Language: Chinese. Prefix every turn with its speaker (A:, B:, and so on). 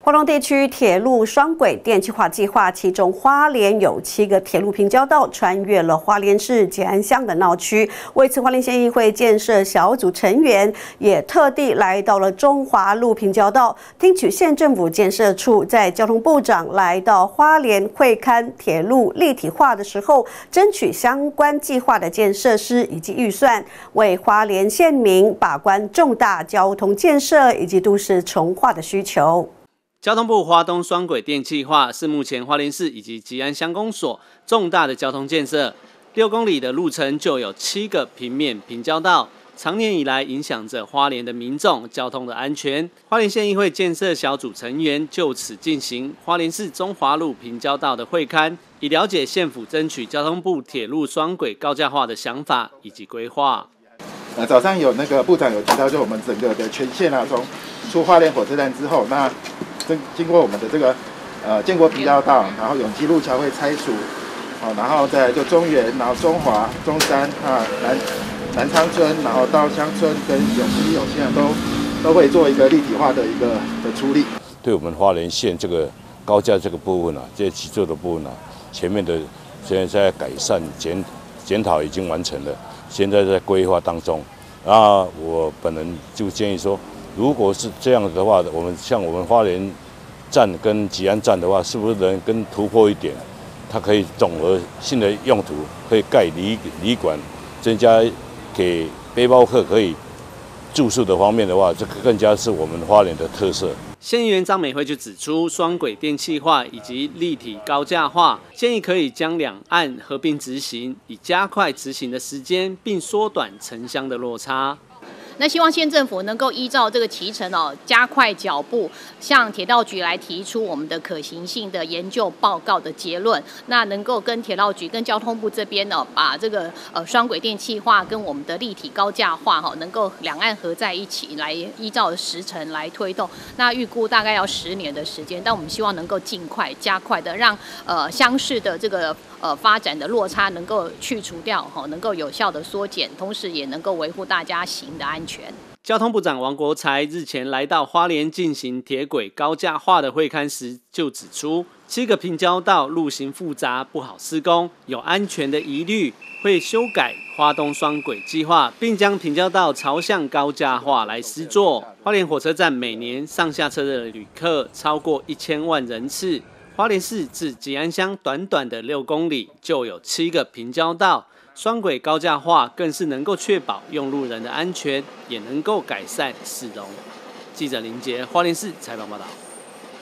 A: 花东地区铁路双轨电气化计划，其中花莲有7个铁路平交道穿越了花莲市吉安乡的闹区。为此，花莲县议会建设小组成员也特地来到了中华路平交道，听取县政府建设处在交通部长来到花莲会勘铁路立体化的时候，争取相关计划的建设施以及预算，为花莲县民把关重大交通建设以及都市重化的需求。
B: 交通部花东双轨电气化是目前花莲市以及吉安乡公所重大的交通建设，6公里的路程就有7个平面平交道，长年以来影响着花莲的民众交通的安全。花莲县议会建设小组成员就此进行花莲市中华路平交道的会勘，以了解县府争取交通部铁路双轨高架化的想法以及规划。
C: 早上有那个部长有提到，就我们整个的全线从出花莲火车站之后，那经过我们的这个建国平交道，然后永基路桥会拆除，然后再来就中原，然后中华、中山南昌村，然后到乡村跟永新都会做一个立体化的一个处理。
D: 对我们花莲县这个高架这个部分这些基座的部分前面的现在在改善检讨已经完成了，现在在规划当中。我本人就建议说，如果是这样的话，像我们花莲站跟吉安站的话，是不是能更突破一点？它可以总额性的用途，可以盖旅馆，增加给背包客可以住宿的方面的话，这个更加是我们花莲的特色。
B: 县议员张美惠就指出，双轨电气化以及立体高架化，建议可以将两岸合并执行，以加快执行的时间，并缩短城乡的落差。
E: 那希望县政府能够依照这个期程加快脚步，向铁道局来提出我们的可行性的研究报告的结论。那能够跟铁道局、跟交通部这边把这个双轨电气化跟我们的立体高架化能够两岸合在一起，来依照时程来推动。那预估大概要10年的时间，但我们希望能够尽快、加快的让乡市的这个发展的落差能够去除掉，能够有效的缩减，同时也能够维护大家行的安全。
B: 交通部长王国材日前来到花莲进行铁轨高架化的会勘时，就指出7个平交道路型复杂，不好施工，有安全的疑虑，会修改花东双轨计划，并将平交道朝向高架化来施作。花莲火车站每年上下车的旅客超过1000万人次，花莲市至吉安乡短短的6公里就有7个平交道。双轨高架化更是能够确保用路人的安全，也能够改善市容。记者林杰，花莲市采访报道。